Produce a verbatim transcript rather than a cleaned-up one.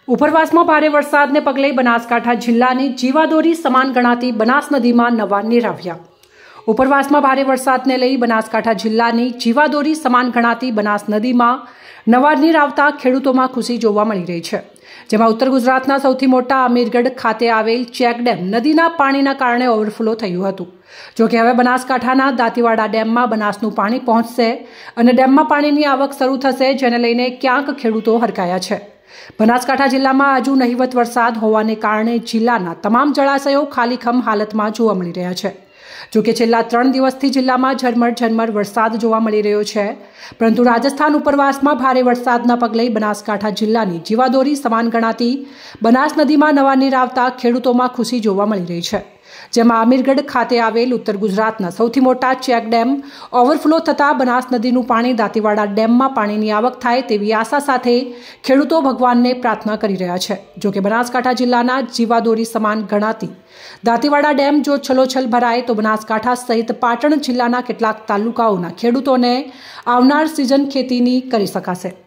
ઉપરવાસમાં ભારે વરસાદને પગલે બનાસકાંઠા જિલ્લાની જીવાદોરી સમાન ગણાતી બનાસ નદીમાં નવા નીર આવ્યા। ઉપરવાસમાં ભારે વરસાદને લઈ બનાસકાંઠા જિલ્લાની જીવાદોરી સમાન ગણાતી બનાસ નદીમાં નવા નીર આવતા ખેડૂતોમાં ખુશી જોવા મળી રહી છે। જેમાં ઉત્તર ગુજરાતના સૌથી મોટા અમીરગઢ ખાતે આવેલ ચેકડેમ નદીના પાણીના કારણે ઓવરફ્લો થયું હતું। જો કે હવે બનાસકાંઠાના દાંતીવાડા ડેમમાં બનાસનું પાણી પહોંચશે અને ડેમમાં પાણીની આવક શરૂ થશે, જેને લઈને ક્યાંક ખેડૂતો હરખાયા છે। બનાસકાંઠા જિલ્લામાં હજુ નહિવત વરસાદ હોવાને કારણે જિલ્લાના તમામ જળાશયો ખાલીખમ હાલતમાં જોવા મળી રહ્યા છે। જો કે છેલ્લા ત્રણ દિવસથી જિલ્લામાં ઝરમર ઝરમર વરસાદ જોવા મળી રહ્યો છે, પરંતુ રાજસ્થાન ઉપરવાસમાં ભારે વરસાદના પગલે બનાસકાંઠા જિલ્લાની જીવાદોરી સમાન ગણાતી બનાસ નદીમાં નવા નીર આવતા ખેડૂતોમાં ખુશી જોવા મળી રહી છે। જેમાં અમીરગઢ ખાતે આવેલ ઉત્તર ગુજરાતના સૌથી મોટા ચેક ડેમ ઓવરફ્લો થતાં બનાસ નદીનું પાણી દાંતીવાડા ડેમમાં પાણીની આવક થાય તેવી આશા સાથે ખેડૂતો ભગવાનને પ્રાર્થના કરી રહ્યા છે। જો કે બનાસકાંઠા જિલ્લાના જીવાદોરી સમાન ગણાતી દાંતીવાડા ડેમ જો છલોછલ ભરાય તો બનાસકાંઠા સહિત પાટણ જિલ્લાના કેટલાક તાલુકાઓના ખેડૂતોને આવનાર સિઝન ખેતીની કરી શકાશે।